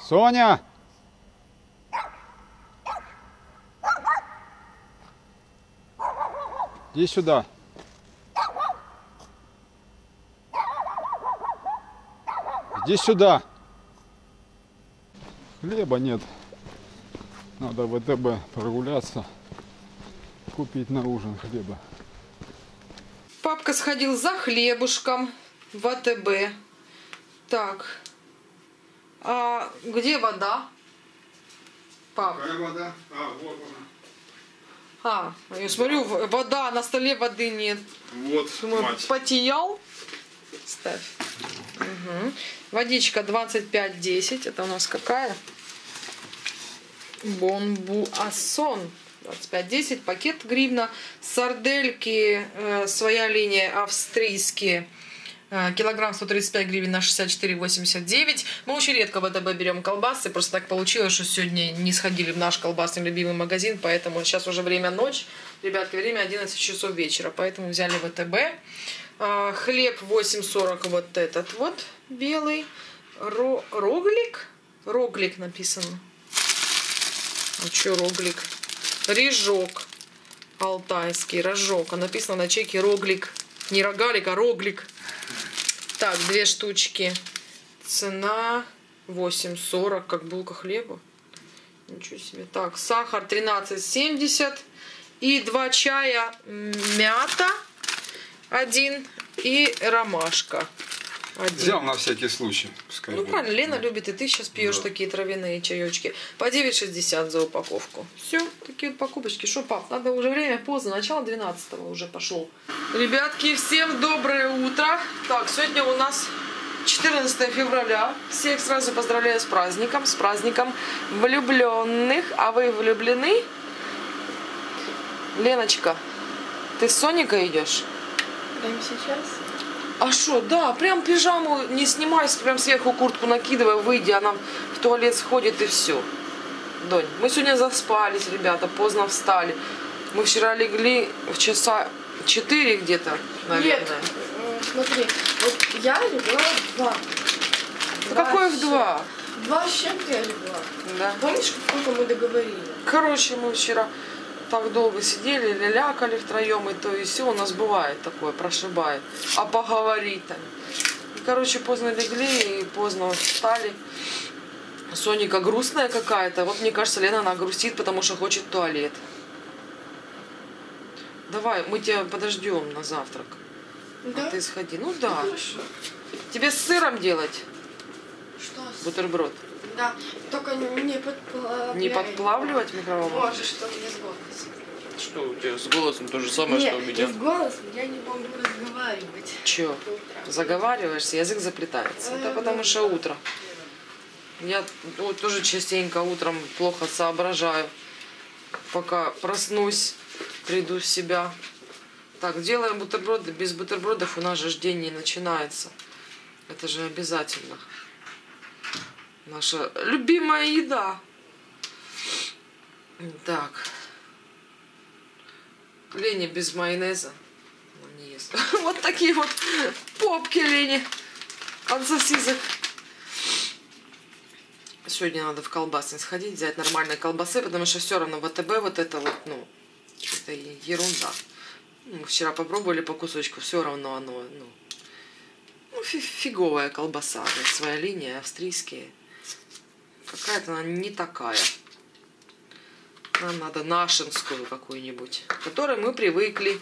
Соня! Иди сюда. Иди сюда. Хлеба нет. Надо в ВТБ прогуляться, купить на ужин хлеба. Папка сходил за хлебушком в АТБ. Так. А где вода? Пап. Какая вода? А, вот она. Я смотрю, вода, на столе воды нет. Вот, мать. Потиял? Ставь. Угу. Водичка 25,10. Это у нас какая? Бонбуассон. 25,10. Пакет гривна. Сардельки, своя линия, австрийские. Килограмм 135 гривен на 64,89. Мы очень редко в ВТБ берем колбасы. Просто так получилось, что сегодня не сходили в наш колбасный любимый магазин. Поэтому сейчас уже время ночь. Ребятки, время 11 часов вечера. Поэтому взяли ВТБ. Хлеб 8,40. Вот этот вот белый. Роглик? Роглик написано. А что роглик? Рижок. Алтайский рожок. А написано на чеке роглик. Не рогалик, а роглик. Так, 2 штучки. Цена 8,40, как булка хлеба. Ничего себе. Так, сахар 13,70. И 2 чая мята 1 и ромашка 1. Взял на всякий случай. Пускай Ну будет. правильно, Лена любит, и ты сейчас пьешь такие травяные чаечки. По 9,60 за упаковку. Все, такие вот покупочки. Что, пап, надо уже время поздно, начало 12-го уже пошел. Ребятки, всем доброе утро. Так, сегодня у нас 14 февраля. Всех сразу поздравляю с праздником влюбленных. А вы влюблены? Леночка, ты с Соникой идешь? Прямо сейчас? А что, да, прям пижаму не снимай, прям сверху куртку накидывай, выйди, она в туалет сходит и все. Донь, мы сегодня заспались, ребята, поздно встали. Мы вчера легли в часа 4 где-то, наверное. Нет, смотри, вот я легла в 2. Какое в 2? 2 с чем-то я легла. Да. Помнишь, сколько мы договорили? Короче, мы вчера так долго сидели, лялякали втроем, и то и все у нас бывает такое, прошибает. А поговорить там. И, короче, поздно легли и поздно встали. Соника грустная какая-то. Вот мне кажется, Лена, она грустит, потому что хочет в туалет. Давай, мы тебя подождем на завтрак. Да? А ты сходи. Ну да. Хорошо. Тебе с сыром делать Что? бутерброд? Да, только не подплавливать. Не подплавливать в микроволновке? Можешь, что у меня с голосом. Что у тебя с голосом то же самое, Нет, что у меня? с голосом я не могу разговаривать. Че? По утрам. Заговариваешься, язык заплетается. Это потому что утро. Я вот тоже частенько утром плохо соображаю. Пока проснусь, приду в себя. Так, делаем бутерброды. Без бутербродов у нас же день не начинается. Это же обязательно. Наша любимая еда. Так. Лене без майонеза. Она не ест. Вот такие вот попки Лене от сосисок. Сегодня надо в колбасный сходить, взять нормальные колбасы, потому что все равно ВТБ вот это вот, ну, это ерунда. Мы вчера попробовали по кусочку, все равно оно, фиговая колбаса. Своя линия, австрийские. Какая-то она не такая. Нам надо нашинскую какую-нибудь, к которой мы привыкли.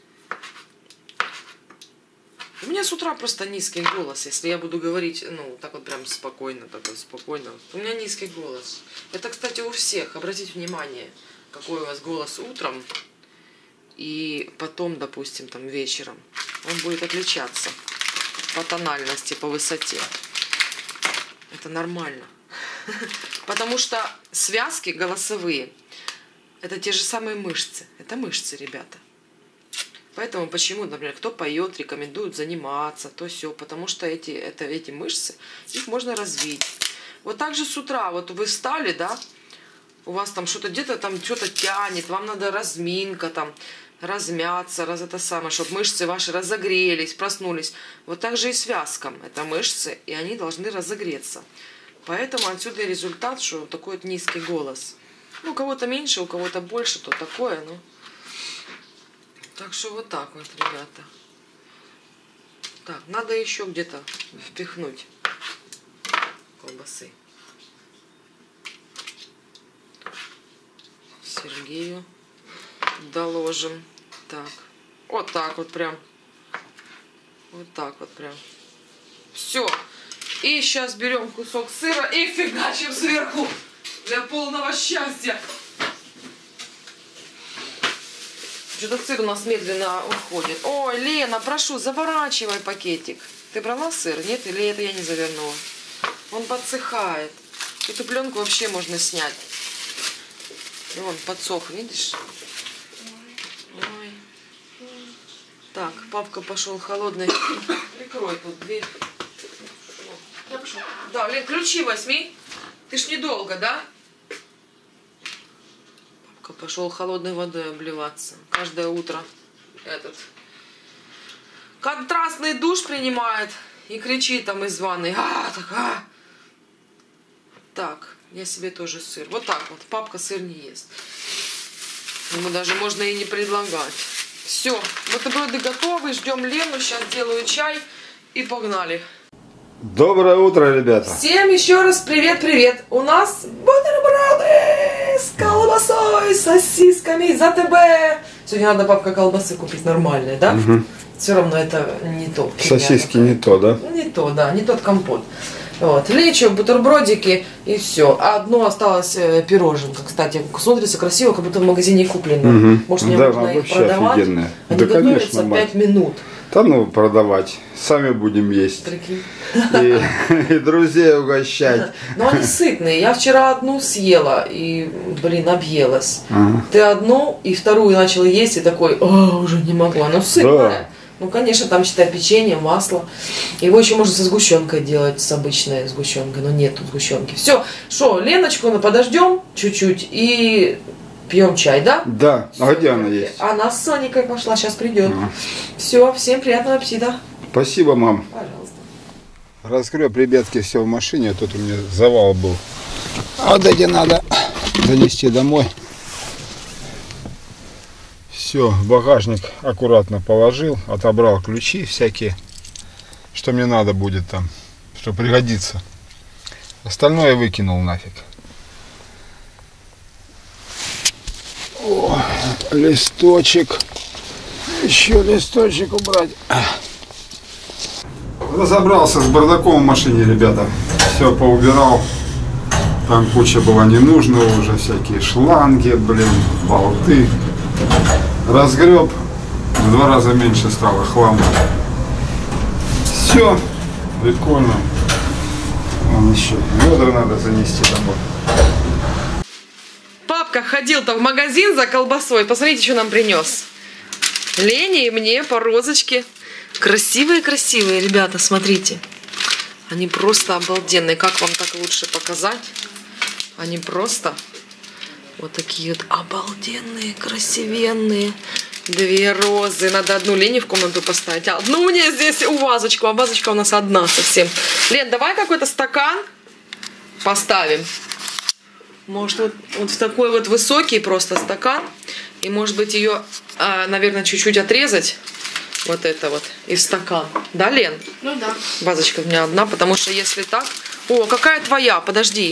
У меня с утра просто низкий голос. Если я буду говорить, ну, так вот прям спокойно, так вот спокойно. У меня низкий голос. Это, кстати, у всех. Обратите внимание, какой у вас голос утром и потом, допустим, там вечером. Он будет отличаться по тональности, по высоте. Это нормально. Потому что связки голосовые — это те же самые мышцы. Это мышцы, ребята. Поэтому почему, например, кто поет, рекомендуют заниматься, то все, потому что эти мышцы, их можно развить. Вот так же с утра, вот вы встали, да, у вас там что-то где-то там что-то тянет, вам надо разминка, там, размяться, это самое, чтобы мышцы ваши разогрелись, проснулись. Вот так же и связкам. Это мышцы, и они должны разогреться. Поэтому отсюда и результат, что такой вот низкий голос. Ну, у кого-то меньше, у кого-то больше, то такое, ну. Так что вот так вот, ребята. Так, надо еще где-то впихнуть колбасы. Сергею доложим. Так. Вот так вот прям. Вот так вот прям. Все. И сейчас берем кусок сыра и фигачим сверху. Для полного счастья. Что-то сыр у нас медленно уходит. Ой, Лена, прошу, заворачивай пакетик. Ты брала сыр? Нет? Или это я не завернула? Он подсыхает. Эту пленку вообще можно снять. И он подсох, видишь? Ой. Так, папка пошел холодный. Прикрой тут дверь. Я пошел. Да, Лен, ключи возьми. Ты ж недолго, да? Папка пошел холодной водой обливаться. Каждое утро этот контрастный душ принимает и кричит там из ванной. Так, я себе тоже сыр. Вот так вот. Папка сыр не ест. Ему даже можно и не предлагать. Все, бутерброды готовы. Ждем Лену. Сейчас делаю чай. И погнали. Доброе утро, ребята. Всем еще раз привет-привет. У нас бутерброды с колбасой, с сосисками, за ТБ. Сегодня надо, папка, колбасы купить нормальные, да? Угу. Все равно это не то. Сосиски не то, да? Не то, да, не тот компот. Вот, лечо, бутербродики и все. А одно осталось пироженка, кстати. Смотрится красиво, как будто в магазине куплено. Угу. Может, мне да, можно их вообще продавать? офигенные. Они Да, готовятся конечно, 5 минут. Там ну продавать. Сами будем есть. Прикинь. И друзей угощать. Но они сытные. Я вчера одну съела и, блин, объелась. Ага. Ты одну и вторую начала есть и такой, уже не могу. Она сытная. Да. Ну, конечно, там, считай, печенье, масло. Его еще можно со сгущенкой делать, с обычной сгущенкой, но нету сгущенки. Все, что, Леночку подождем чуть-чуть и пьем чай, да? Да. Всё, А где она ребятки. есть? Она с Соникой пошла, сейчас придет. Ага. Все, всем приятного аппетита. Спасибо, мам. Пожалуйста. Разгреб, ребятки, все в машине. Тут у меня завал был. Вот эти надо занести домой. Все, в багажник аккуратно положил, отобрал ключи всякие, что мне надо будет там, что пригодится. Остальное выкинул нафиг. О, листочек. Еще листочек убрать. Разобрался с бардаком в машине, ребята. Все поубирал. Там куча была ненужного уже, всякие шланги, блин, болты. Разгреб, в 2 раза меньше стало хлама. Все, прикольно. Вон еще ведра надо занести домой. Папка ходил-то в магазин за колбасой. Посмотрите, что нам принес. Лене и мне по розочке. Красивые-красивые, ребята, смотрите. Они просто обалденные. Как вам так лучше показать? Они просто вот такие вот обалденные, красивенные. 2 розы. Надо одну Лене в комнату поставить. А одну мне здесь у вазочку. А вазочка у нас одна совсем. Лен, давай какой-то стакан поставим. Может, вот в такой вот высокий просто стакан. И, может быть, ее, наверное, чуть-чуть отрезать. Вот это вот. И в стакан. Да, Лен? Ну да. Вазочка у меня одна, потому что если так... О, какая твоя? Подожди.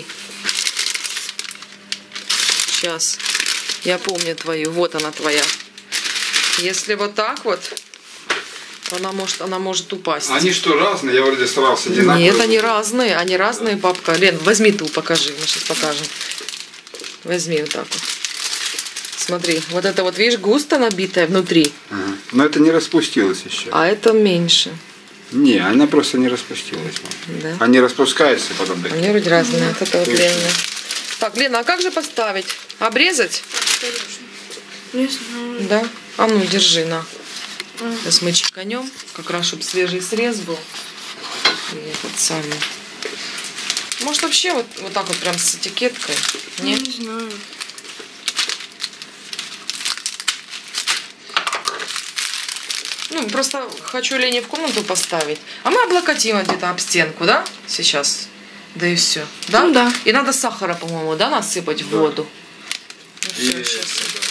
Сейчас. Я помню твою. Вот она твоя. Если вот так вот, она может упасть. Они что, разные? Я вроде старался одинаково. Нет, они разные. Они разные, папка. Лен, возьми ту, покажи. Мы сейчас покажем. Возьми вот так вот. Смотри, вот это вот, видишь, густо набитая внутри. Ага. Но это не распустилось еще. А это меньше. Не, она просто не распустилась. Мам. Да. Они распускаются потом. Да. Они вроде разные. Вот это вот Точно. Лена. Так, Лена, а как же поставить? Обрезать? Не знаю. Да? А ну, держи, на. Сейчас мы чеканем. Как раз, чтобы свежий срез был. И этот самый. Может, вообще вот так вот прям с этикеткой? Нет? Не знаю. Ну, просто хочу Лене в комнату поставить. А мы облокотим где-то об стенку, да? Сейчас. Да и все. Да? Ну да. И надо сахара, по-моему, да, насыпать в воду. Ну, И всё, щас.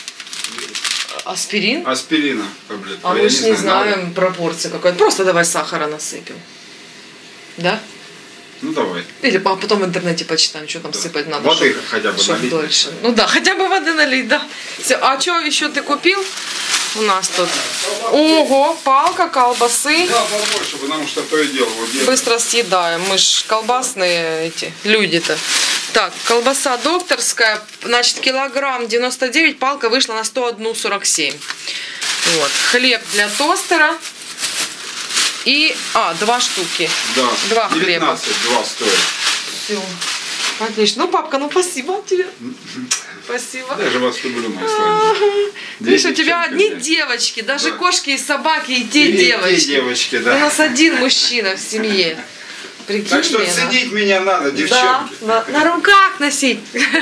Аспирин? Аспирина таблетка. А Я мы ж не надо. знаем пропорции какой-то. Просто давай сахара насыпем. Да? Ну давай. Или потом в интернете почитаем, что там Да. сыпать надо. Воды чтоб- хотя бы чтоб налить. дольше. Ну да, хотя бы воды налить, да. Всё. А что еще ты купил? У нас тут. Ого, палка колбасы. Да, побольше, потому что то и дело. Вот я- Быстро съедаем. Мы ж колбасные эти люди-то. Так, колбаса докторская. Значит, килограмм 99, палка вышла на 101,47. Вот. Хлеб для тостера. И, 2 штуки. Да. 2 хлеба. 19, 2 стоит. Все. Отлично. Ну, папка, ну спасибо тебе. Спасибо. Я же вас люблю, мои сладкие. Видишь, у тебя девчонки, одни да. девочки, даже Да. кошки и собаки, и те И те девочки. девочки, У да. нас один мужчина в семье. Прикинь, Так что Лена. ценить меня надо, Да, девчонки. на руках носить.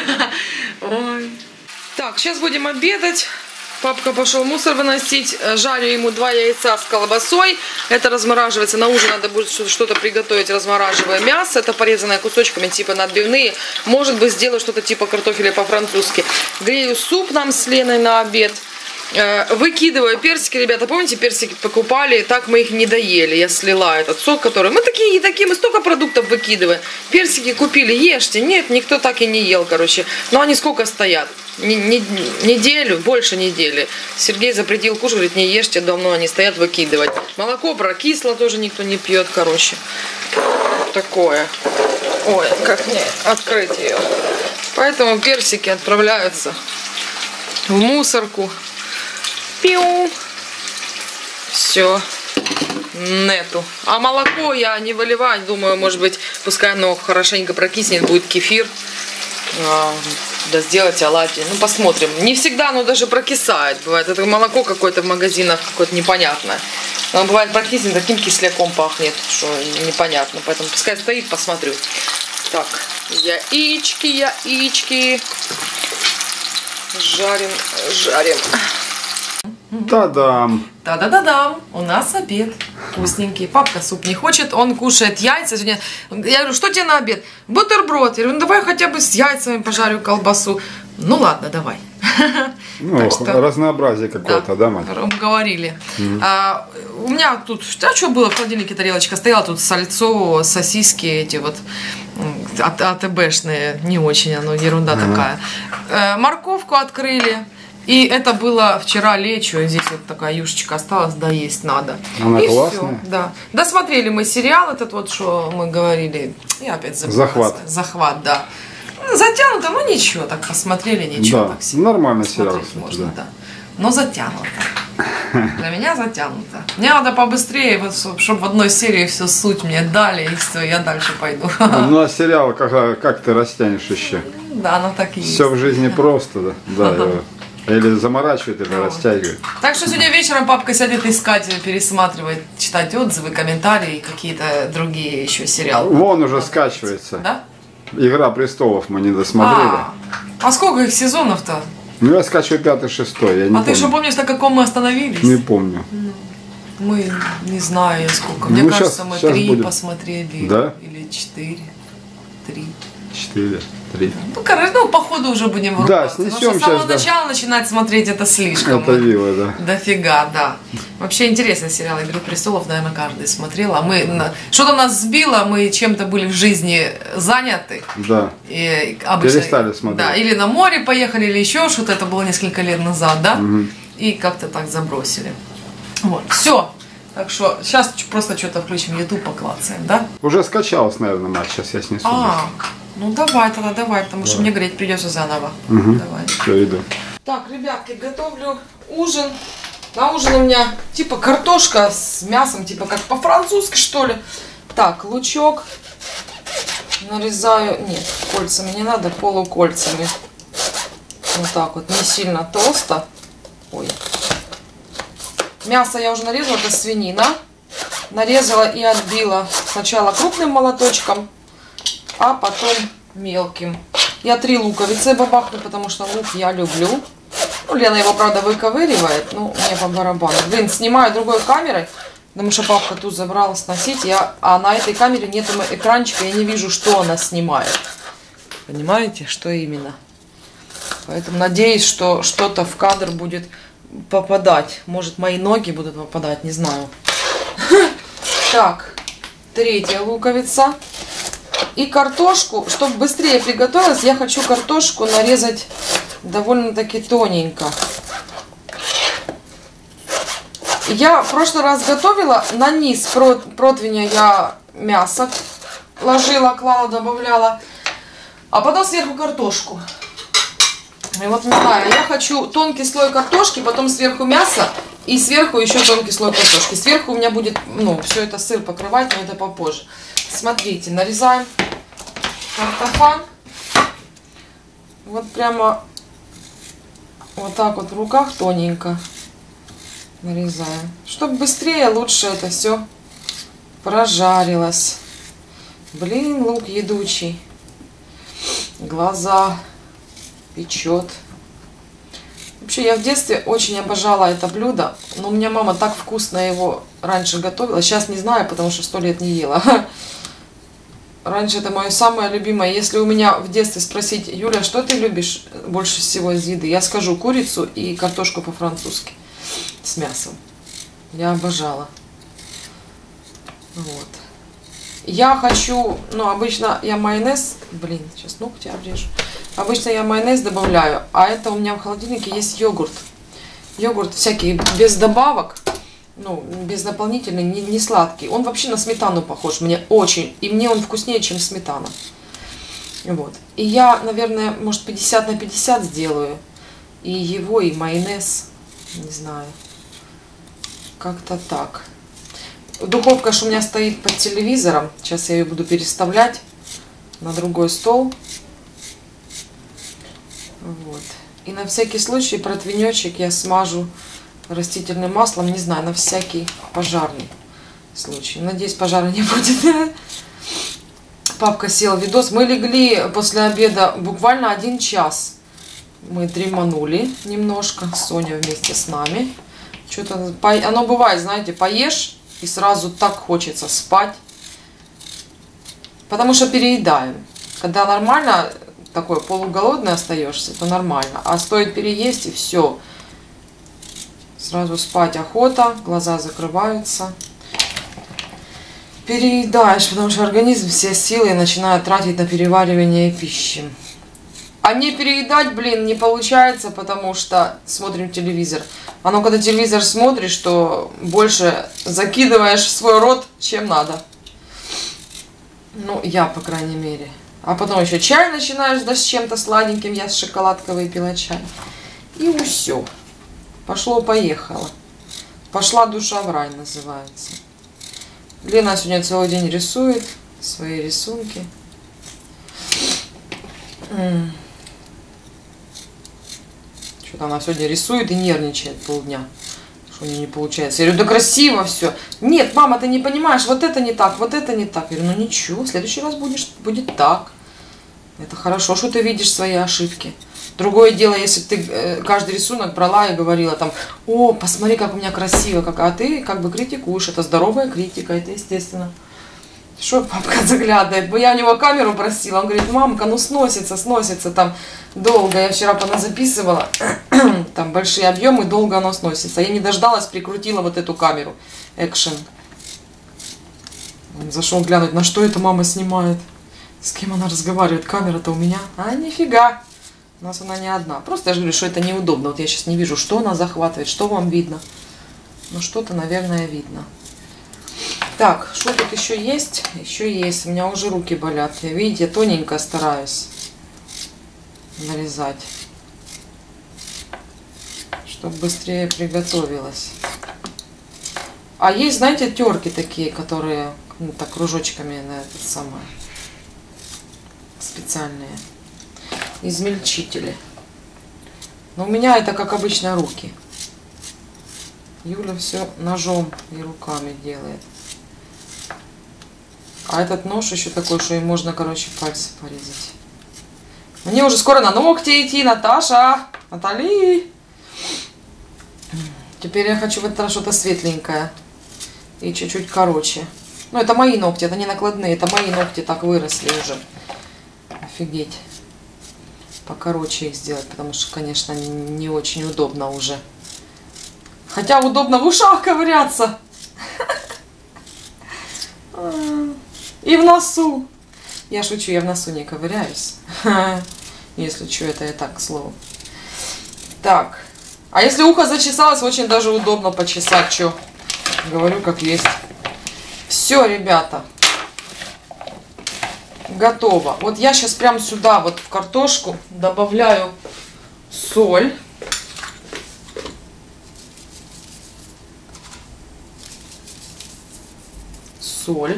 Ой. Так, сейчас будем обедать. Папка пошел мусор выносить. Жарю ему 2 яйца с колбасой. Это размораживается. На ужин надо будет что-то приготовить, размораживая мясо. Это порезанное кусочками, типа на отбивные. Может быть, сделаю что-то типа картофеля по-французски. Грею суп нам с Леной на обед. Выкидываю персики, ребята, помните, персики покупали, так мы их не доели, я слила этот сок, который, мы такие не такие, мы столько продуктов выкидываем, персики купили, ешьте, нет, никто так и не ел, короче, но они сколько стоят, неделю, больше недели, Сергей запретил кушать, говорит, не ешьте, давно они стоят, выкидывать, молоко прокисло, тоже никто не пьет, короче, такое, ой, как мне открыть ее, поэтому персики отправляются в мусорку. Пиу. Все. Нету. А молоко я не выливаю. Думаю, может быть, пускай оно хорошенько прокиснет, будет кефир. Да сделать оладьи. Ну, посмотрим. Не всегда оно даже прокисает. Бывает, это молоко какое-то в магазинах какое-то непонятное. Оно бывает прокиснет, таким кисляком пахнет, что непонятно. Поэтому пускай стоит, посмотрю. Так, яички. Жарим. Та-дам. Да-да-да-дам, у нас обед вкусненький. Папка суп не хочет, он кушает яйца. Сегодня... Я говорю, что тебе на обед? Бутерброд. Я говорю, ну давай хотя бы с яйцами пожарю колбасу. Ну ладно, давай. Ну, Так что- разнообразие какое-то, да, мать? Говорили. У меня тут, что было в холодильнике, тарелочка стояла, тут сальцо, сосиски эти вот АТБшные, не очень, оно ерунда такая. Морковку открыли. И это было вчера лечо, здесь вот такая юшечка осталась, да, есть надо. Она и классная? Все, да. Досмотрели мы сериал этот вот, что мы говорили. Я опять забыла. Захват. Захват, да. Ну, затянуто, ну ничего, так посмотрели, ничего Да, так себе. нормальный сериал, Смотреть кстати, можно, да. да. Но затянуто. Для меня затянуто. Мне надо побыстрее, вот, чтобы в одной серии всю суть мне дали, и все, я дальше пойду. Ну, а сериал как ты растянешь еще? Да, оно так и есть. Все в жизни просто, да. Да, его или заморачивает, или растягивает. Так что сегодня вечером папка сядет искать, пересматривать, читать отзывы, комментарии, какие-то другие еще сериалы. Вон уже скачивается. Да? Игра престолов мы не досмотрели. А сколько их сезонов-то? Ну, я скачиваю 5-й, 6-й, я не А ты что помню. помнишь, на каком мы остановились? Не помню. Мы не знаю сколько. Ну, Мне щас- кажется, мы щас 3 будет. посмотрели. Да? Или 4. 3. 4, 3. Ну, короче, ну, по ходу уже будем Да, врубаться. снесем Потому что с самого щас, да. начала начинать смотреть это слишком. Это вилла, да. Дофига, да. Вообще интересный сериал «Игру престолов», наверное, каждый смотрел. А мы... Что-то нас сбило, мы чем-то были в жизни заняты. Да. И обычно... Перестали смотреть. Да, или на море поехали, или еще что-то. Это было несколько лет назад, да? И как-то так забросили. Вот, все. Так что сейчас просто что-то включим, YouTube поклацаем, да? Уже скачалось, наверное, мать. Сейчас я снесу. Ну давай тогда, давай, потому что мне греть придется заново. Давай. Все, иду. Так, ребятки, готовлю ужин. На ужин у меня типа картошка с мясом, типа как по-французски, что ли. Так, лучок нарезаю, нет, кольцами не надо, полукольцами. Вот так вот, не сильно толсто. Ой. Мясо я уже нарезала, это свинина. Нарезала и отбила сначала крупным молоточком, а потом мелким. Я 3 луковицы бабахну, потому что лук я люблю. Ну, Лена его, правда, выковыривает, ну, мне по барабану. Блин, снимаю другой камерой, Потому что папка тут забрал сносить, а на этой камере нет экранчика, я не вижу, что она снимает. Понимаете, что именно? Поэтому надеюсь, что что-то в кадр будет попадать. Может, мои ноги будут попадать, не знаю. Так, 3-я луковица. И картошку, чтобы быстрее приготовилась, я хочу картошку нарезать довольно-таки тоненько. Я в прошлый раз готовила, на низ противня я мясо ложила, клала, добавляла, а потом сверху картошку. И вот не знаю, я хочу тонкий слой картошки, потом сверху мясо и сверху еще тонкий слой картошки. Сверху у меня будет, ну, все это сыр покрывать, но это попозже. Смотрите, нарезаем картофан. Вот прямо вот так вот в руках тоненько нарезаем. Чтобы быстрее, лучше это все прожарилось. Блин, лук едучий. Глаза печет. Вообще, я в детстве очень обожала это блюдо. Но у меня мама так вкусно его раньше готовила. Сейчас не знаю, потому что 100 лет не ела. Раньше это мое самое любимое. Если у меня в детстве спросить: Юля, что ты любишь больше всего из еды? Я скажу: курицу и картошку по-французски с мясом. Я обожала. Вот. Я хочу, ну, обычно я майонез, блин, сейчас ногти обрежу. Обычно я майонез добавляю, а это у меня в холодильнике есть йогурт. Йогурт всякий без добавок, ну, без дополнительный, не сладкий. Он вообще на сметану похож, мне очень, и мне он вкуснее, чем сметана. Вот. И я, наверное, может 50 на 50 сделаю. И его, и майонез, не знаю. Как-то так. Духовка ж у меня стоит под телевизором. Сейчас я ее буду переставлять на другой стол. Вот. И на всякий случай противнечек я смажу растительным маслом. Не знаю, на всякий пожарный случай. Надеюсь, пожара не будет. Папка сел видос. Мы легли после обеда буквально 1 час. Мы дреманули немножко. Соня вместе с нами. Что-то оно бывает, знаете, поешь и сразу так хочется спать. Потому что переедаем. Когда нормально, такой полуголодный остаешься, то нормально. А стоит переесть, и все. Сразу спать охота, глаза закрываются. Переедаешь, потому что организм все силы начинает тратить на переваривание пищи. А не переедать, блин, не получается, потому что смотрим телевизор. А ну, когда телевизор смотришь, то больше закидываешь в свой рот, чем надо. Ну, я, по крайней мере. А потом еще чай начинаешь, да, с чем-то сладеньким. Я с шоколадкой выпила чай. И все. Пошло-поехало. Пошла душа в рай, называется. Лена сегодня целый день рисует свои рисунки. Что-то она сегодня рисует и нервничает полдня. Что у нее не получается. Я говорю: да красиво все. Нет, мама, ты не понимаешь, вот это не так, вот это не так. Я говорю: ну ничего, в следующий раз будет так. Это хорошо, что ты видишь свои ошибки. Другое дело, если ты каждый рисунок брала и говорила там: о, посмотри, как у меня красиво, а ты как бы критикуешь. Это здоровая критика, это естественно. Что папка заглядывает? Бо я у него камеру просила. Он говорит: мамка, ну сносится там долго. Я вчера поназаписывала. Там большие объемы, долго оно сносится. Я не дождалась, прикрутила вот эту камеру. Экшен. Он зашел глянуть, на что это мама снимает. С кем она разговаривает? Камера-то у меня. А, нифига. У нас она не одна. Просто я же говорю, что это неудобно. Вот я сейчас не вижу, что она захватывает, что вам видно. Ну, что-то, наверное, видно. Так, что тут еще есть? Еще есть. У меня уже руки болят. Я, видите, тоненько стараюсь нарезать, чтобы быстрее приготовилась. А есть, знаете, терки такие, которые, ну, так кружочками на это самое, специальные измельчители. Но у меня это, как обычно, руки. Юля все ножом и руками делает. А этот нож еще такой, что им можно, короче, пальцы порезать. Мне уже скоро на ногти идти, Наташа, Натали. Теперь я хочу в этот раз что-то светленькое. и чуть-чуть короче. Ну, это мои ногти, это не накладные, это мои ногти так выросли уже. Офигеть. Покороче их сделать, потому что, конечно, не очень удобно уже. Хотя удобно в ушах ковыряться. И в носу. Я шучу, я в носу не ковыряюсь. Если что, это я так, к слову. Так. А если ухо зачесалось, очень даже удобно почесать. Что? Говорю, как есть. Все, ребята. Готово. Вот я сейчас прям сюда, вот в картошку, добавляю соль. Соль.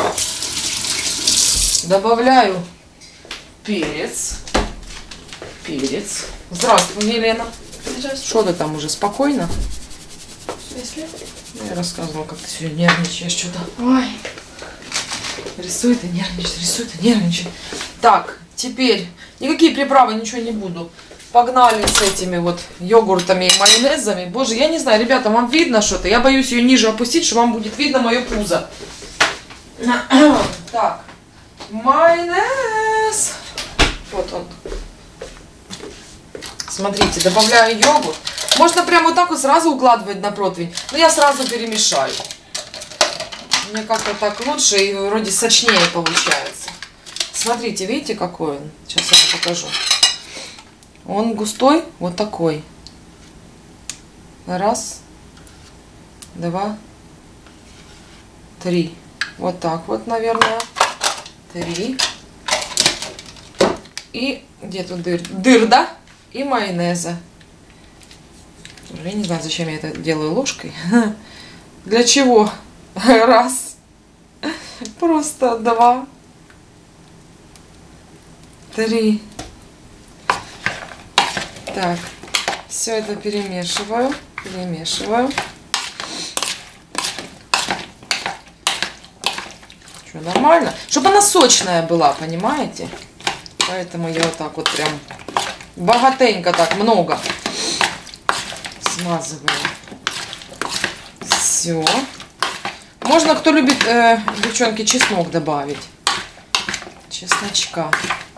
Добавляю перец. Перец. Здравствуй, Елена. Что ты там уже, спокойно? Если... Я рассказывала, как ты сегодня нервничаешь что-то. Ой. Рисует и нервничает. Так, теперь никакие приправы, ничего не буду. Погнали с этими вот йогуртами и майонезами. Боже, я не знаю, ребята, вам видно что-то? Я боюсь ее ниже опустить, что вам будет видно мое пузо. Так, майонез. Вот он. Смотрите, добавляю йогурт. Можно прямо вот так вот сразу укладывать на противень, но я сразу перемешаю. Мне как-то так лучше и вроде сочнее получается. Смотрите, видите, какой он? Сейчас я вам покажу. Он густой, вот такой. Раз, два, три. Вот так вот, наверное. Три. И где тут дыр, да? И майонеза. Я не знаю, зачем я это делаю ложкой. Для чего? Раз. Просто два. Три. Так. Все это перемешиваю. Перемешиваю. Что, нормально? Чтобы она сочная была, понимаете? Поэтому я вот так вот прям богатенько так много смазываю. Все. Можно, кто любит, девчонки, чеснок добавить. Чесночка.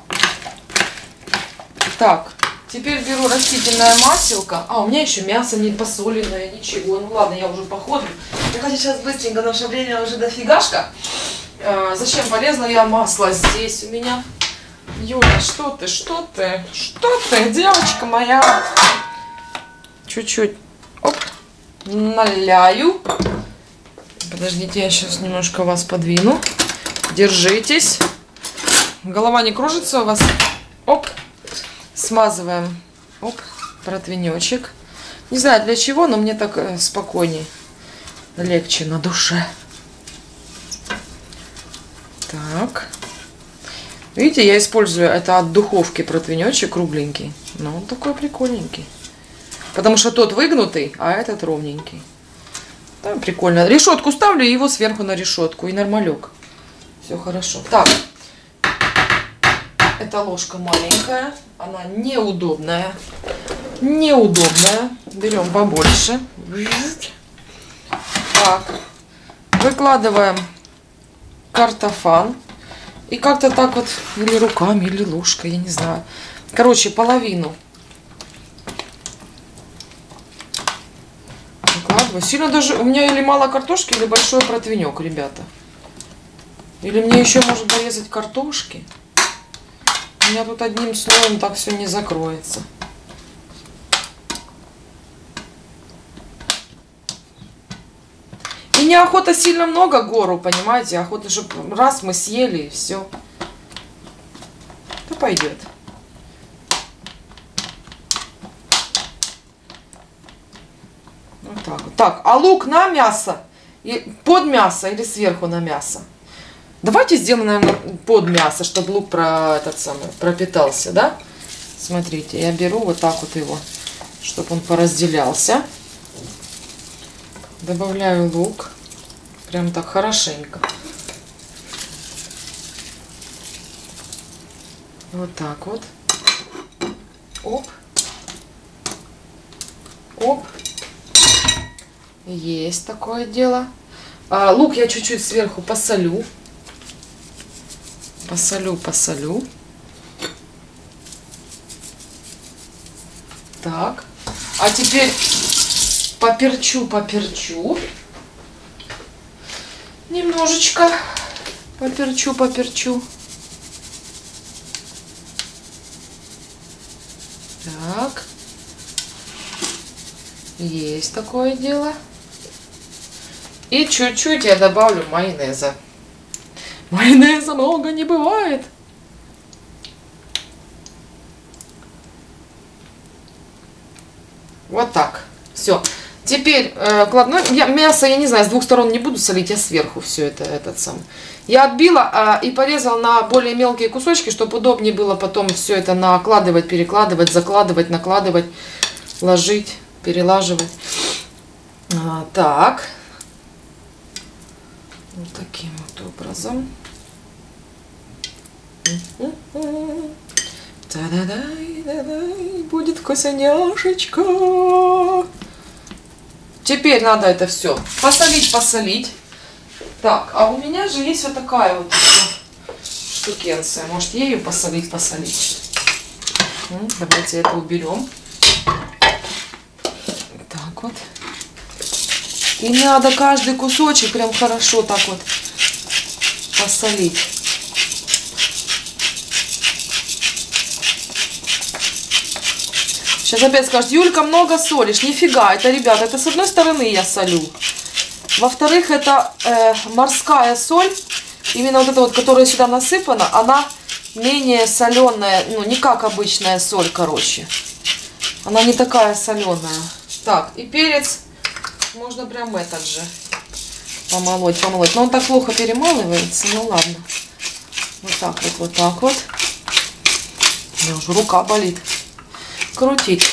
Так, теперь беру растительное маселко. А, у меня еще мясо не посоленное, ничего. Ну ладно, я уже походу. Давайте сейчас быстренько, наше время уже дофигашка. Зачем полезно я масло здесь у меня? Юля, что ты, девочка моя? Чуть-чуть, оп, наляю. Подождите, я сейчас немножко вас подвину. Держитесь. Голова не кружится у вас? Оп, смазываем, оп, противенечек. Не знаю для чего, но мне так спокойней, легче на душе. Так. Видите, я использую это от духовки противенечек кругленький. Ну, он такой прикольненький. Потому что тот выгнутый, а этот ровненький. Там прикольно. Решетку ставлю, его сверху на решетку. И нормалек. Все хорошо. Так. Эта ложка маленькая. Она неудобная. Неудобная. Берем побольше. Так. Выкладываем картофан. И как-то так вот, или руками, или ложкой, я не знаю. Короче, половину. Выкладываю. Сильно даже, у меня или мало картошки, или большой противенек, ребята. Или мне еще может дорезать картошки. У меня тут одним слоем так все не закроется. И неохота сильно много гору, понимаете? Охота, чтобы раз мы съели и все. Да пойдет. Вот так вот. Так, а лук на мясо? И под мясо или сверху на мясо? Давайте сделаем, наверное, под мясо, чтобы лук пропитался, да? Смотрите, я беру вот так вот его, чтобы он поразделялся. Добавляю лук. Прям так хорошенько. Вот так вот. Оп. Оп. Есть такое дело. Лук я чуть-чуть сверху посолю. Посолю. Так. А теперь поперчу. Немножечко поперчу. Так. Есть такое дело. И чуть-чуть я добавлю майонеза. Майонеза много не бывает. Вот так. Все. Теперь мясо, я не знаю, с двух сторон не буду солить, я сверху все это, Я отбила и порезала на более мелкие кусочки, чтобы удобнее было потом все это накладывать, перекладывать, закладывать, накладывать, ложить, перелаживать. Так. Вот таким вот образом. Та-да-дай, будет вкусняшечка. Теперь надо это все посолить. Так, а у меня же есть вот такая вот штукенция. Может, ею посолить. Давайте это уберем. Так вот. И надо каждый кусочек прям хорошо так вот посолить. Сейчас опять скажут: Юлька, много солишь. Нифига, это, ребята, это с одной стороны я солю. Во-вторых, это морская соль. Именно вот эта вот, которая сюда насыпана, она менее соленая. Ну, не как обычная соль, короче. Она не такая соленая. Так, и перец можно прям этот же помолоть. Но он так плохо перемалывается. Ну ладно. Вот так вот. У меня уже рука болит. Крутить.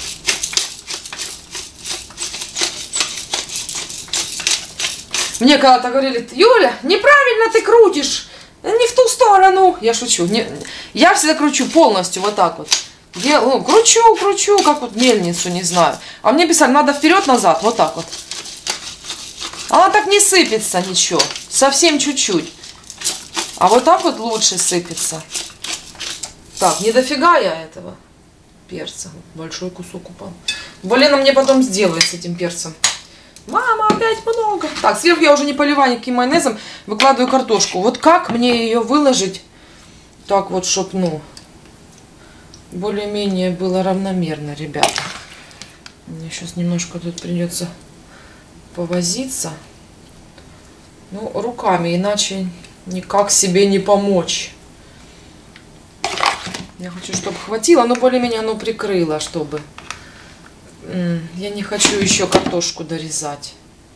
Мне когда-то говорили: Юля, неправильно ты крутишь, не в ту сторону. Я шучу. Я всегда кручу полностью вот так вот. Кручу, как вот мельницу, не знаю. А мне писали: надо вперед-назад, вот так вот. Она так не сыпется ничего, совсем чуть-чуть. А вот так вот лучше сыпется. Так, не дофига я этого перца. Большой кусок упал. Блин, мне потом сделают с этим перцем. Мама, опять много. Так, сверху я уже не поливаю никаким майонезом. Выкладываю картошку. Вот как мне ее выложить? Так вот, чтоб, более-менее было равномерно, ребята. Мне сейчас немножко тут придется повозиться. Руками, иначе никак себе не помочь. Я хочу, чтобы хватило, но более-менее оно прикрыло, чтобы... Я не хочу еще картошку дорезать.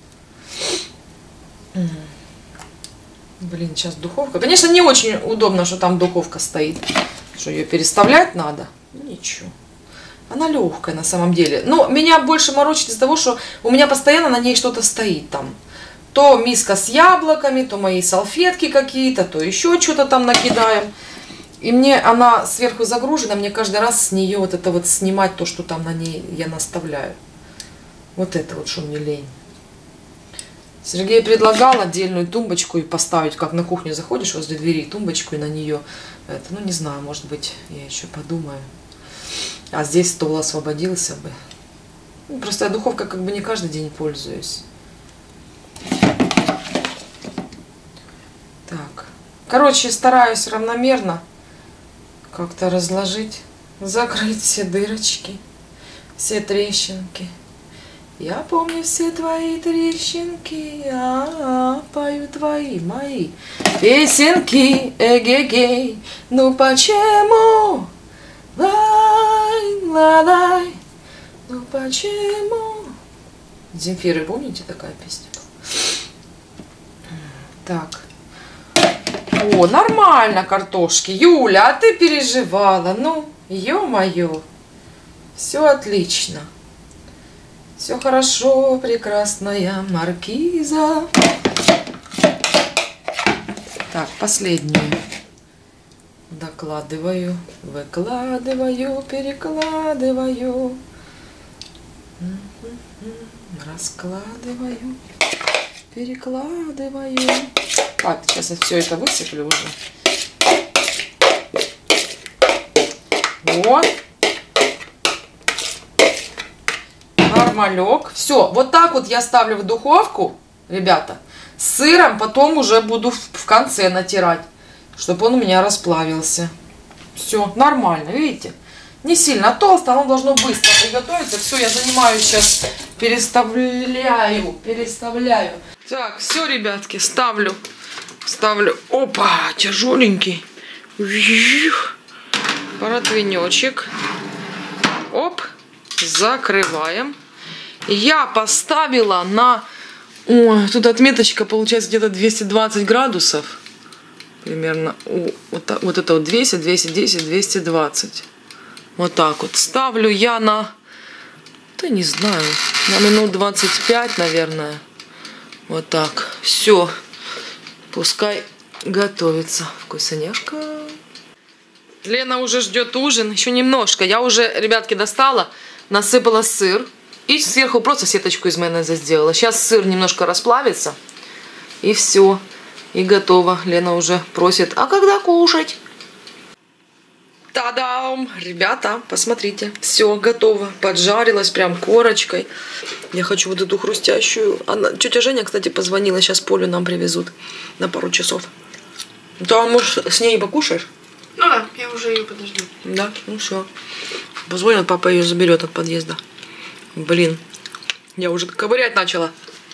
Блин, сейчас духовка. Конечно, не очень удобно, что там духовка стоит. Что ее переставлять надо. Ничего. Она легкая на самом деле. Но меня больше морочит из-за того, что у меня постоянно на ней что-то стоит там. То миска с яблоками, то мои салфетки какие-то, то еще что-то там накидаем. И мне она сверху загружена, мне каждый раз с нее вот это вот снимать то, что там на ней я наставляю. Вот это вот, что мне лень. Сергей предлагал отдельную тумбочку и поставить, как на кухню заходишь возле двери, тумбочку и на нее. Это, не знаю, может быть, я еще подумаю. А здесь стол освободился бы. Просто я духовкой как бы не каждый день пользуюсь. Так. Короче, стараюсь равномерно как-то разложить, закрыть все дырочки, все трещинки. Я помню все твои трещинки, пою твои мои песенки, эгегей. Ну почему? Лай, ну почему? Земфиры, помните, такая песня? Так. О, нормально картошки. Юля, а ты переживала. Ё-моё. Все отлично. Все хорошо, прекрасная маркиза. Так, последнюю. Докладываю, выкладываю, перекладываю. Раскладываю. Перекладываем. Так, сейчас я все это высыплю уже. Вот. Нормалек. Все, вот так вот я ставлю в духовку, ребята. С сыром потом уже буду в конце натирать, чтобы он у меня расплавился. Все, нормально, видите? Не сильно толсто, оно должно быстро приготовиться. Все, я занимаюсь сейчас, переставляю. Так, все, ребятки, ставлю. Опа, тяжеленький. Противнечек. Оп, закрываем. Я поставила на... Ой, тут отметочка получается где-то 220 градусов. Примерно. Вот это вот 200, 210, 220. Вот так вот. Ставлю я на... Да не знаю. На минут 25, наверное. Вот так. Все. Пускай готовится. Вкусняшка. Лена уже ждет ужин. Еще немножко. Я уже, ребятки, достала. Насыпала сыр. И сверху просто сеточку из майонеза сделала. Сейчас сыр немножко расплавится. И все. И готово. Лена уже просит, а когда кушать? Та-дам! Ребята, посмотрите. Все готово. Поджарилась прям корочкой. Я хочу вот эту хрустящую. Тетя Женя, кстати, позвонила. Сейчас Полю нам привезут на пару часов. То, может, с ней покушаешь? Ну да, я уже ее подожду. Да, ну все. Позвонит, папа ее заберет от подъезда. Блин, я уже ковырять начала.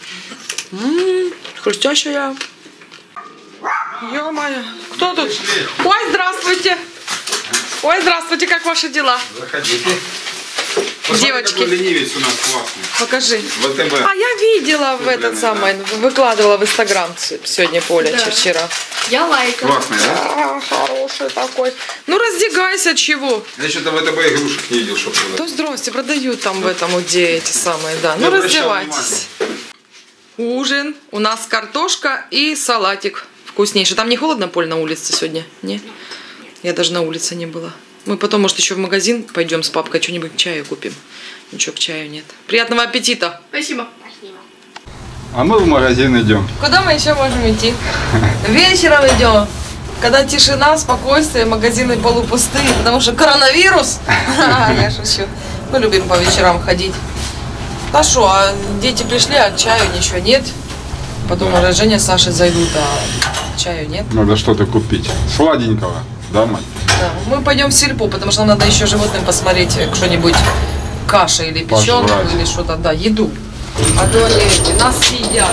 Хрустящая. Ё-моё, кто тут? Ой, здравствуйте. Ой, здравствуйте, как ваши дела? Заходите. Посмотри, Девочки. какой ленивец у нас классный. Покажи. ВТБ. А я видела в этот самый, выкладывала в Инстаграм сегодня Поля, Да. вчера. Я лайкаю. Классный, да? Хороший такой. Ну раздягайся, чего? Я что-то в ВТБ игрушек не видел, чтобы Да здрасте, продают там в этом, где эти самые, да. Ну Не обращал раздевайтесь. Ужин. У нас картошка и салатик вкуснейший. Там не холодно, Поль, на улице сегодня? Не? Я даже на улице не была. Мы потом, может, еще в магазин пойдем с папкой, что-нибудь к чаю купим. Ничего к чаю нет. Приятного аппетита! Спасибо. А мы в магазин идем. Куда мы еще можем идти? Вечером идем. Когда тишина, спокойствие, магазины полупустые, потому что коронавирус. Я шучу. Мы любим по вечерам ходить. Да что, а дети пришли, а чаю ничего нет. Потом уже Женя с Сашей зайдут, а чаю нет. Надо что-то купить. Сладенького, да, мать? Да. Мы пойдем в сельпо, потому что нам надо еще животным посмотреть что-нибудь, каша или печенку, Пожрать. или что-то, да, еду. А то они нас съедят.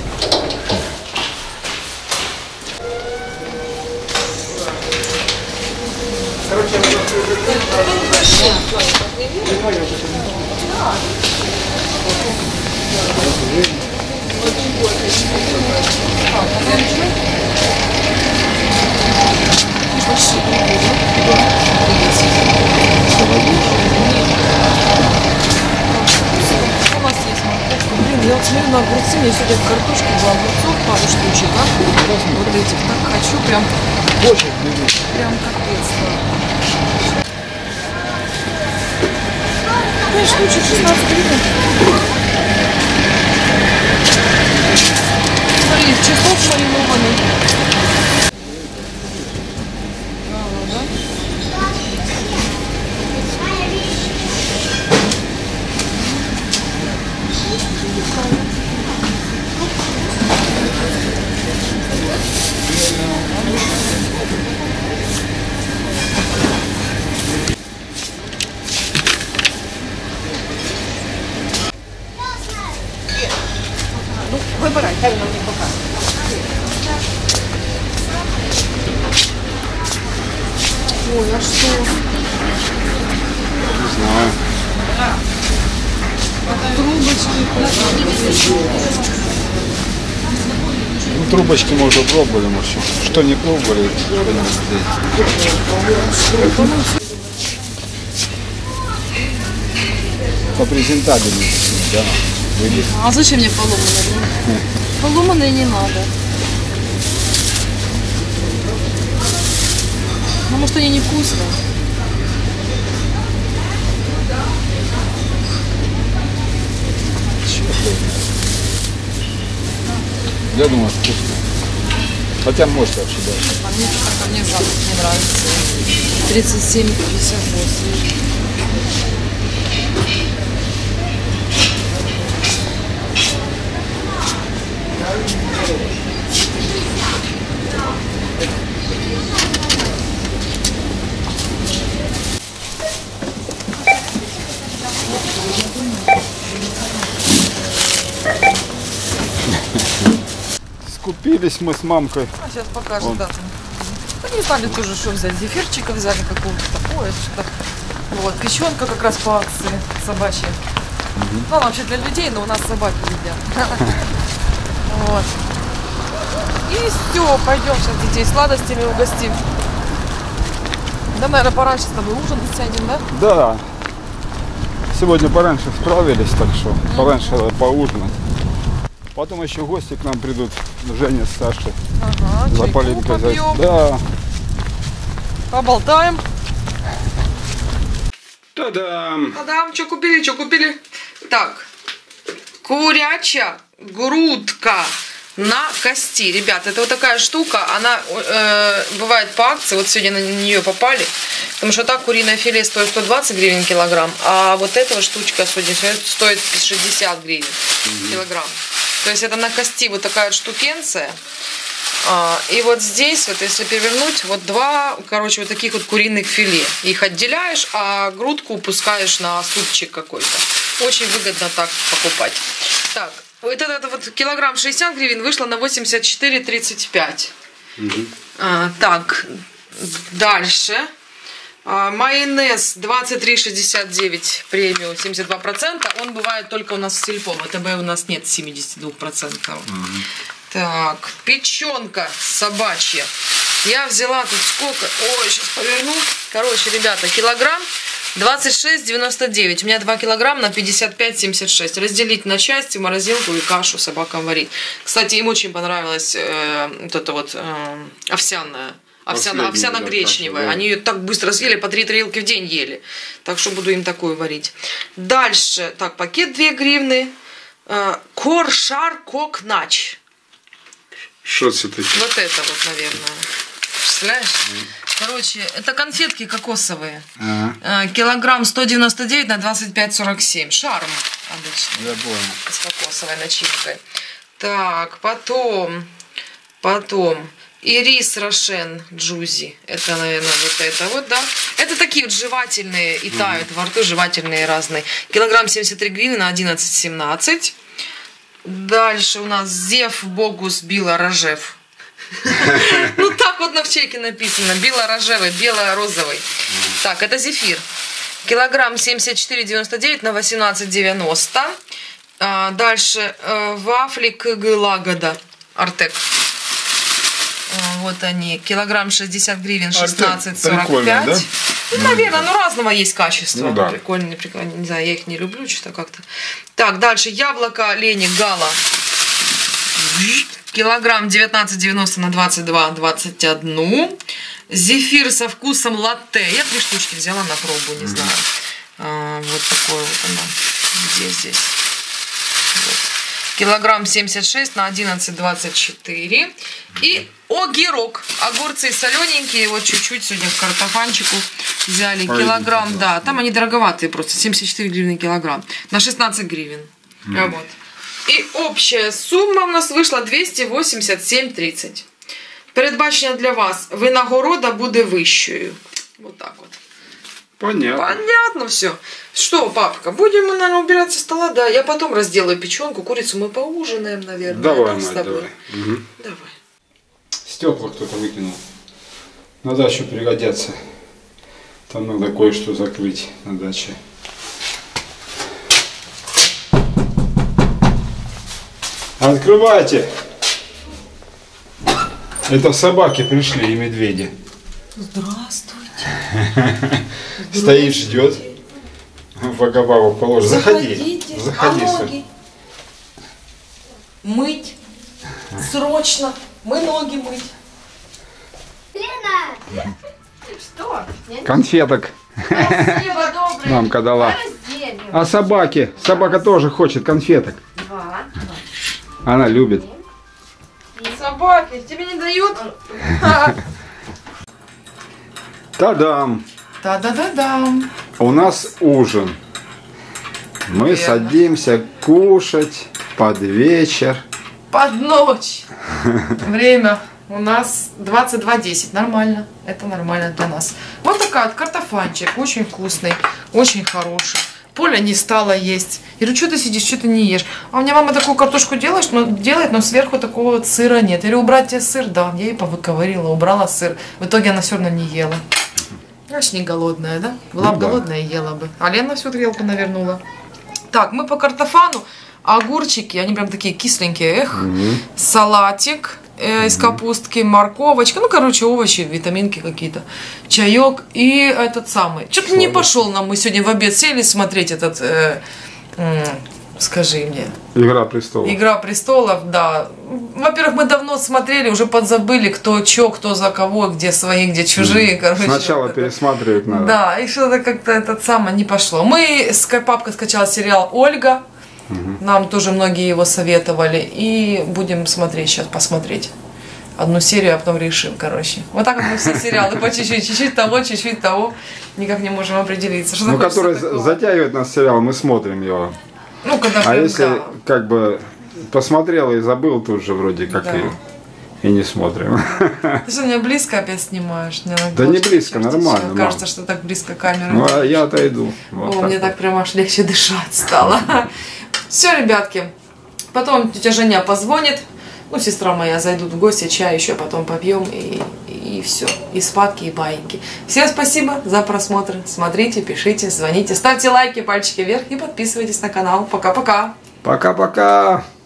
У нас есть морковка. Блин, я вот смотрю на огурцы, мне сегодня в картошке было огурцов пару штучек, а? Вот этих. Так хочу, прям капец. Да. 5 штучек, 16 гривен. Смотри, чеснок маринованный. Вибирай, хай нам не покаже. Ой, а что? Не знаю. Трубочки. Ну, трубочки мы уже пробовали, может, что не пробовали, что-нибудь здесь. По презентабельности, да, выглядит. А зачем мне поломанные? Поломанные не надо. Ну, может, они невкусные. Я думаю, вкусно. Хотя может вообще даже. Мне запах не нравится. 37,58. Скупились мы с мамкой. Сейчас покажет, Вон. да. Ну, не знали тоже, что взять. Зефирчика взяли какого-то такое, что-то. Вот, печенка как раз по акции собачья. Ну, она вообще для людей, но у нас собаки едят. Вот. И все, пойдем сейчас детей сладостями угостим. Да, наверное, пораньше с тобой ужин сядем, да? Да. Сегодня пораньше справились, так что пораньше надо поужинать. Потом еще гости к нам придут, Женя с Сашей. Ага, За чайку Полинкой. попьем, Да. поболтаем. Та-дам! Та-дам, что купили, что купили? Так, курячая грудка на кости. Ребят, это вот такая штука, она бывает по акции, вот сегодня на нее попали. Потому что так куриное филе стоит 120 гривен килограмм, а вот эта вот штучка стоит 60 гривен килограмм. То есть это на кости вот такая вот штукенция. И вот здесь, вот если перевернуть, вот два, короче, вот таких вот куриных филе. Их отделяешь, а грудку упускаешь на супчик какой-то. Очень выгодно так покупать. Так, вот этот вот килограмм 60 гривен вышло на 84,35. Так, дальше. Майонез 23,69 премиум 72%. Он бывает только у нас в Сельпо. В АТБ у нас нет 72%. Так, печенка собачья. Я взяла тут сколько? Ой, сейчас поверну. Короче, ребята, килограмм 26,99. У меня 2 килограмма на 55,76. Разделить на части, в морозилку и кашу собакам варить. Кстати, им очень понравилась вот эта вот овсяная. Овсяно-гречневая. Да. Они ее так быстро съели, по 3 тарелки в день ели. Так что буду им такую варить. Дальше. Так, пакет 2 гривны. Коршар кокнач. Что это такое? Вот это вот, наверное. Представляешь? Короче, это конфетки кокосовые. Килограмм 199 на 25,47. Шарм обычно. Я понял. С кокосовой начинкой. Так, потом. И рис Рошен Джузи. Это, наверное, вот это вот, да. Это такие вот жевательные и тают во рту, жевательные разные. Килограмм 73 гривны на 11,17. Дальше у нас Зев Богус Била Рожев. Ну так вот на чеке написано. Била Рожевый, бело-розовый. Так, это зефир. Килограмм 74,99 на 18,90. Дальше вафли КГ Лагода. Артек. Вот они, килограмм 60 гривен, 16,45. Да? Ну, наверное, разного есть качества. Ну, да. Прикольно, не знаю, я их не люблю, что-то как-то. Так, дальше яблоко Лени Гала. Килограмм 19,90 на 22,21. Зефир со вкусом латте. Я 3 штучки взяла на пробу, не знаю. Вот такое вот оно. Где здесь? Вот. Килограмм 76 на 11,24. И огурок. Огурцы солененькие. Вот чуть-чуть сегодня к картофанчику взяли. Килограмм, да. Там они дороговатые просто. 74 гривны килограмм. На 16 гривен. Вот. И общая сумма у нас вийшла 287,30. Передбачення для вас. Винагорода буде вищою. Вот так вот. Понятно. Понятно все. Что, папка, будем мы, наверное, убирать со стола? Да, я потом разделаю печенку, курицу мы поужинаем, наверное. Давай, да, Надь, давай. Угу. Давай. Стекла кто-то выкинул. На дачу пригодятся. Там надо кое-что закрыть на даче. Открывайте! Это собаки пришли и медведи. Здравствуйте. Стоит, ждет. Вагабаву положи. Заходи. Заходи. А ноги? Мыть. Срочно. Мы ноги мыть. Лена! Что? Конфеток. Спасибо, доброе. Мамка дала. А собаки? Собака тоже хочет конфеток. 2. Она любит. пахнет? Тебе не дают? Та-дам! Та-да-да-дам. У нас ужин. Мы Верно. садимся кушать под вечер. Под ночь. Время у нас 22:10. Нормально. Это нормально для нас. Вот такая вот картофанчик. Очень вкусный. Очень хороший. Поля не стала есть. Я говорю, что ты сидишь, что ты не ешь? А у меня мама такую картошку делает, но сверху такого вот сыра нет. Я говорю, убрать тебе сыр? Да, я ей повыковырила, убрала сыр. В итоге она все равно не ела. Значит, не голодная, да? Была бы да. голодная, ела бы. А Лена всю тарелку навернула. Так, мы по картофану. Огурчики, они прям такие кисленькие. Эх. Салатик из капустки, морковочка. Ну, короче, овощи, витаминки какие-то. Чаек и этот самый. Что-то не пошел нам. Мы сегодня в обед сели смотреть этот... скажи мне. Игра престолов. Игра престолов, да. Во-первых, мы давно смотрели, уже подзабыли, кто чё, кто за кого, где свои, где чужие. Короче, Сначала вот пересматривать надо. да, и что-то как-то этот самый не пошло. Мы с папкой скачала сериал «Ольга». Нам тоже многие его советовали. И будем смотреть сейчас, посмотреть одну серию, а потом решим, короче. Вот так вот мы все сериалы по чуть-чуть, чуть-чуть того. Никак не можем определиться. Что Ну, который затягивает нас сериал, мы смотрим его. Ну, когда А прям, если да. как бы посмотрел и забыл, тут же вроде как Да. и не смотрим. Ты что, меня близко опять снимаешь? Да не близко, нормально, мам. Кажется, что так близко камера. Ну, а я отойду. Вот О, так мне вот. так прям аж легче дышать стало. Все, ребятки. Потом тетя Женя позвонит. Ну, сестра моя зайдут в гости, чай еще потом попьем и все. И спадки, и баиньки. Всем спасибо за просмотр. Смотрите, пишите, звоните, ставьте лайки, пальчики вверх и подписывайтесь на канал. Пока-пока. Пока-пока.